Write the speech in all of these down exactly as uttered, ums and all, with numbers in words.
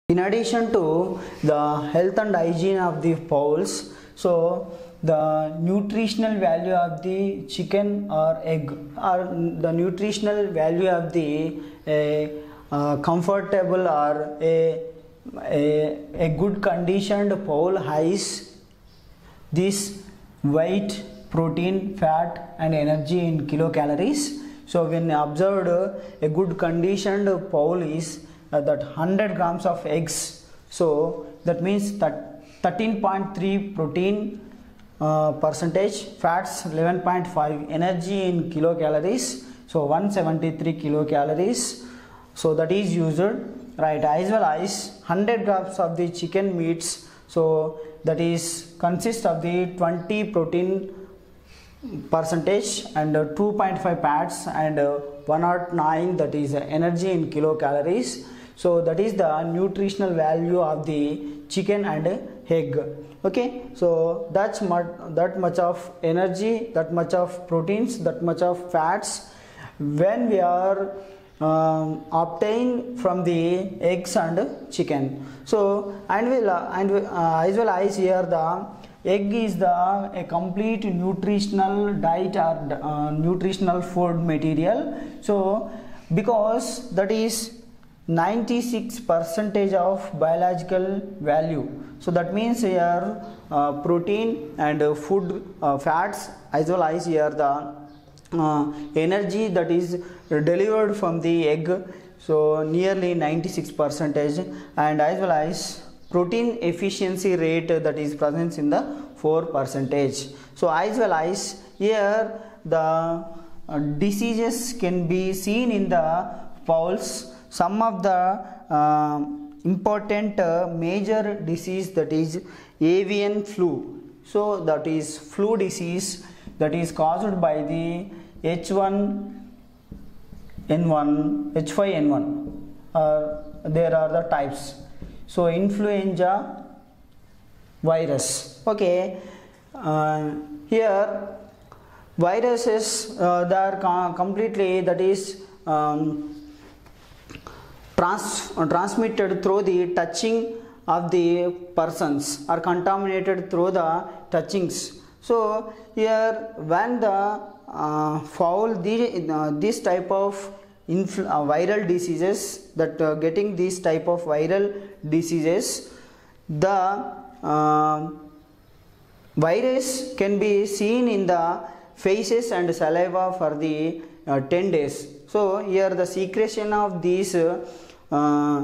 In addition to the health and hygiene of the fowls, so the nutritional value of the chicken or egg, or the nutritional value of the a, uh, comfortable or a, a, a good conditioned fowl has this weight, protein, fat and energy in kilocalories. So when observed, a good conditioned fowl is uh, that one hundred grams of eggs, so that means that thirteen point three protein uh, percentage, fats eleven point five, energy in kilocalories, so one hundred seventy-three kilocalories, so that is used, right, as well as one hundred grams of the chicken meats, so that is consists of the twenty protein percentage and uh, two point five fats and uh, one hundred nine, that is uh, energy in kilocalories. So that is the nutritional value of the chicken and uh, egg. Okay, so that's much, that much of energy, that much of proteins, that much of fats when we are um, obtain from the eggs and chicken. So and will uh, and uh, as well as here the egg is the a complete nutritional diet or uh, nutritional food material. So because that is ninety-six percentage of biological value, so that means here uh, protein and uh, food uh, fats as well as here the uh, energy that is delivered from the egg, so nearly ninety-six percentage, and as well as protein efficiency rate that is present in the four percentage. So as well as here the uh, diseases can be seen in the fowls. Some of the uh, important uh, major disease, that is avian flu. So that is flu disease that is caused by the H one N one, H five N one. Uh, there are the types. So influenza virus. Okay, uh, here viruses uh, they are com completely, that is um, trans transmitted through the touching of the persons, or contaminated through the touchings. So here when the uh, fowl the, uh, this type of Infl uh, viral diseases, that uh, getting this type of viral diseases, the uh, virus can be seen in the faces and saliva for the uh, ten days. So here the secretion of these uh, uh,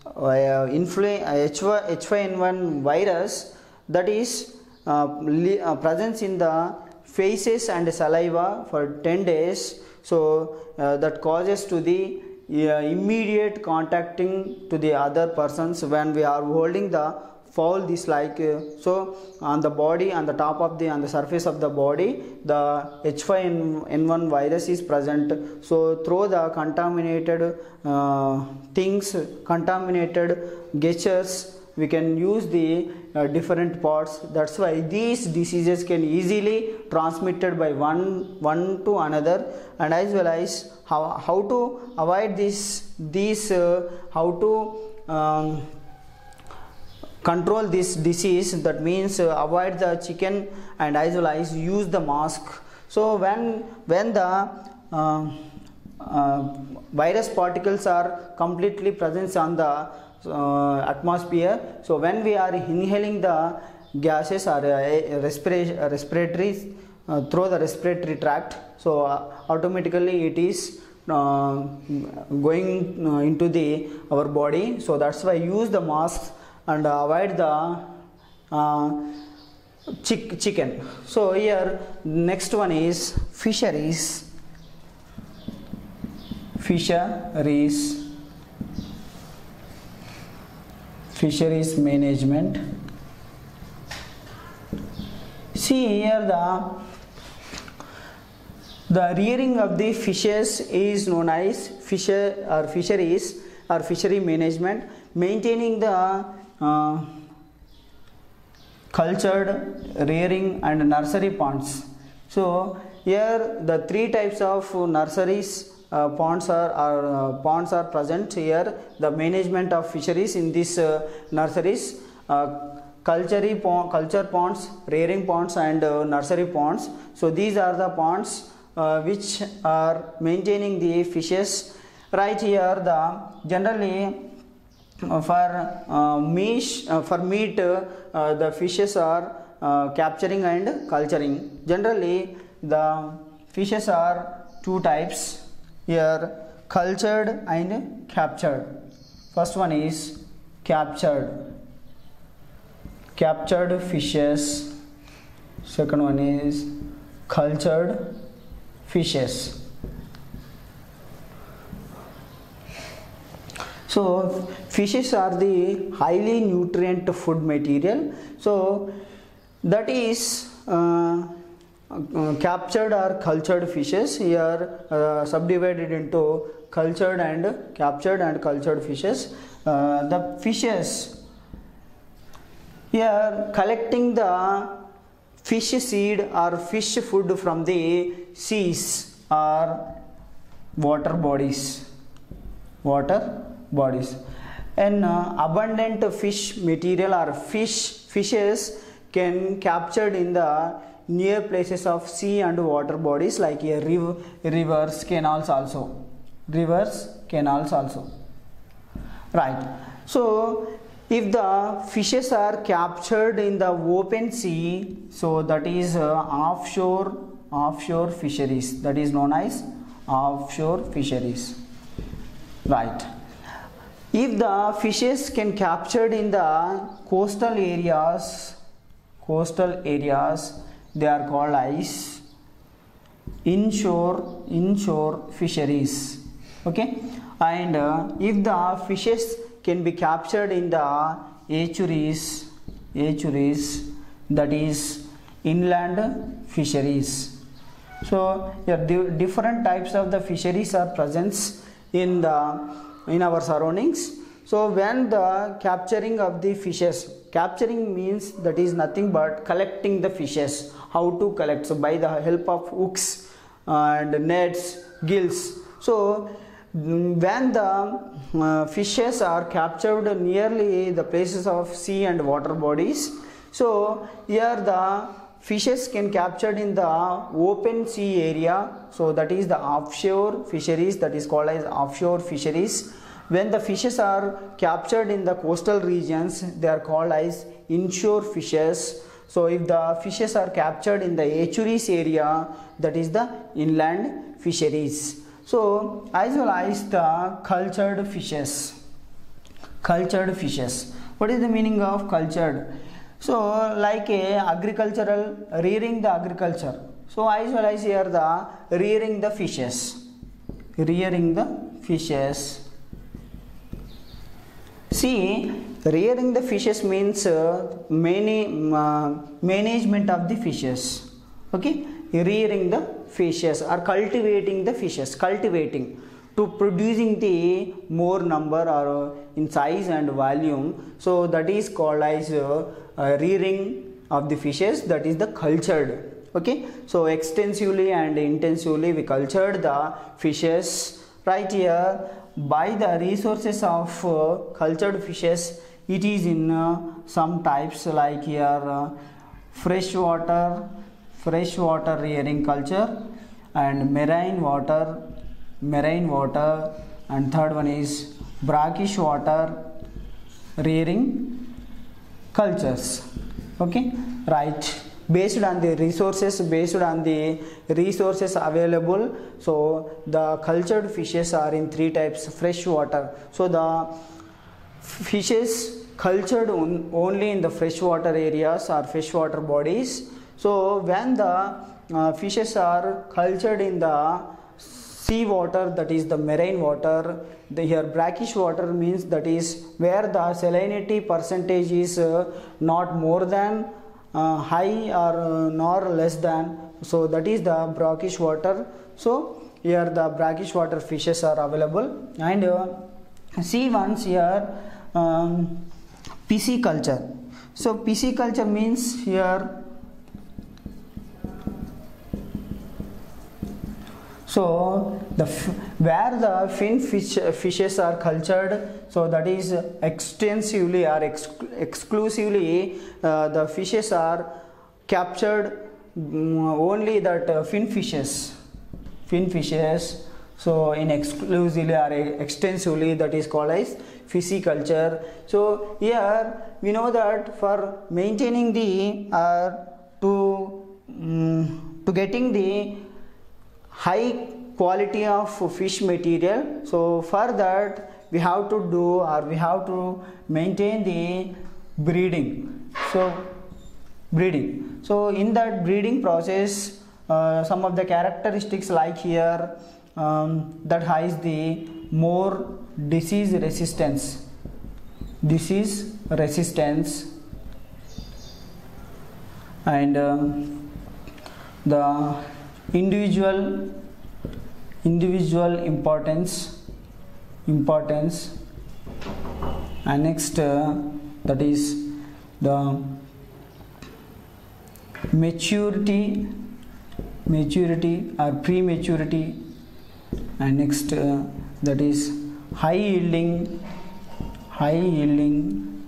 H five N one virus, that is uh, uh, presence in the faces and saliva for ten days. So uh, that causes to the uh, immediate contacting to the other persons when we are holding the fowl, this like uh, so on the body, on the top of the on the surface of the body, the H five N one virus is present. So through the contaminated uh, things, contaminated gestures, we can use the uh, different parts. That's why these diseases can easily transmitted by one one to another, and as well as how, how to avoid this these uh, how to um, control this disease. That means uh, avoid the chicken and as well as use the mask. So when when the uh, uh, virus particles are completely present on the Uh, atmosphere, so when we are inhaling the gases or uh, respiratory uh, respiratory uh, through the respiratory tract, so uh, automatically it is uh, going uh, into the our body. So that's why use the masks and avoid the uh, chick chicken. So here next one is fisheries fisheries fisheries management. See here the the rearing of the fishes is known as fisher or fisheries or fishery management. Maintaining the uh, cultured, rearing and nursery ponds. So here the three types of nurseries uh, ponds are, are uh, ponds are present here. The management of fisheries in these uh, nurseries, uh, culture pond, culture ponds, rearing ponds, and uh, nursery ponds. So these are the ponds uh, which are maintaining the fishes. Right here, the generally uh, for uh, meat, uh, for meat, uh, uh, the fishes are uh, capturing and culturing. Generally, the fishes are two types here: cultured and captured. First one is captured. Captured fishes. Second one is cultured fishes. So fishes are the highly nutrient food material. So that is uh, uh, captured or cultured fishes. Here uh, subdivided into cultured and captured and cultured fishes. Uh, the fishes here collecting the fish seed or fish food from the seas or water bodies. Water bodies. And uh, abundant fish material or fish fishes can captured in the near places of sea and water bodies like here river, rivers, canals also. Rivers, canals also. Right. So if the fishes are captured in the open sea, so that is uh, offshore offshore fisheries. That is known as offshore fisheries. Right. If the fishes can captured in the coastal areas, coastal areas, they are called as inshore inshore fisheries. Okay. And uh, if the fishes can be captured in the estuaries, estuaries, that is inland fisheries. So yeah, different types of the fisheries are present in the in our surroundings. So when the capturing of the fishes, capturing means that is nothing but collecting the fishes. How to collect? So by the help of hooks and nets, gills. So when the uh, fishes are captured nearly the places of sea and water bodies, so here the fishes can captured in the open sea area, so that is the offshore fisheries, that is called as offshore fisheries. When the fishes are captured in the coastal regions, they are called as inshore fishes. So if the fishes are captured in the estuaries area, that is the inland fisheries. So as well as the cultured fishes. Cultured fishes. What is the meaning of cultured? So like a agricultural, rearing the agriculture. So as well as here the rearing the fishes. Rearing the fishes. See, rearing the fishes means uh, many uh, management of the fishes. Okay, rearing the fishes or cultivating the fishes, cultivating to producing the more number or uh, in size and volume. So that is called as uh, uh, rearing of the fishes. That is the cultured. Okay, so extensively and intensively we cultured the fishes. Right here, by the resources of uh, cultured fishes, it is in uh, some types like here uh, freshwater, freshwater rearing culture, and marine water, marine water, and third one is brackish water rearing cultures. Okay, right. Based on the resources, based on the resources available, so the cultured fishes are in three types: fresh water. So the fishes cultured on, only in the freshwater areas or freshwater bodies. So when the uh, fishes are cultured in the sea water, that is the marine water, the here brackish water means that is where the salinity percentage is uh, not more than Uh, high or uh, nor less than, so that is the brackish water. So here the brackish water fishes are available. And uh, see once here um, pisciculture. So pisciculture means here, So the where the fin fish, fishes are cultured, so that is extensively or ex exclusively uh, the fishes are captured, um, only that uh, fin fishes, fin fishes. So in exclusively or extensively, that is called as pisciculture. So here we know that for maintaining the uh, to um, to getting the high quality of fish material, so for that we have to do or we have to maintain the breeding. So breeding. So in that breeding process, uh, some of the characteristics like here, um, that has the more disease resistance, disease resistance, and um, the individual individual importance importance and next uh, that is the maturity maturity or prematurity, and next uh, that is high yielding high yielding